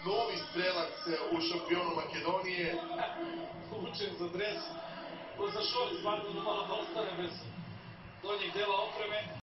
novi strelac u šampionu Makedonije. Učen za dres, za šort, stvarno da malo da ostane